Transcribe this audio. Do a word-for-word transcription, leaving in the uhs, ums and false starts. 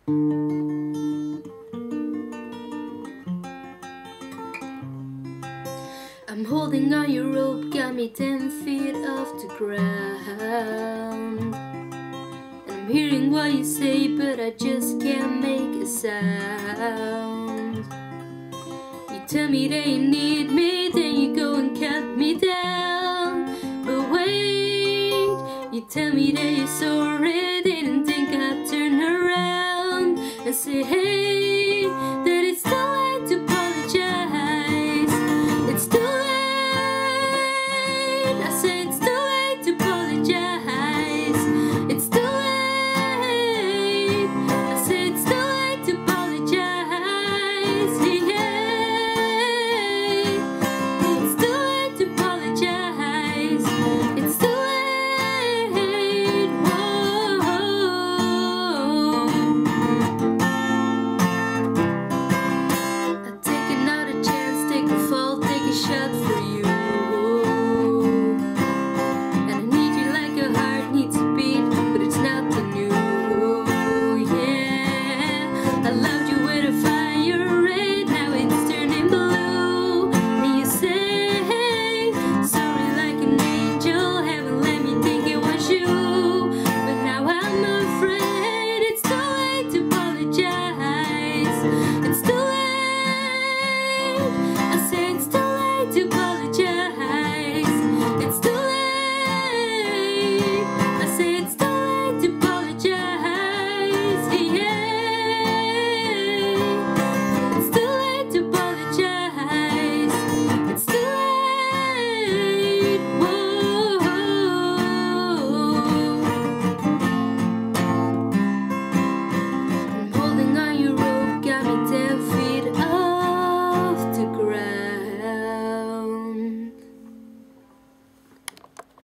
I'm holding on your rope, got me ten feet off the ground. And I'm hearing what you say, but I just can't make a sound. You tell me that you need me, then you go and cut me down. But wait, you tell me that you're sorry, didn't think I'd turn around and say, hey,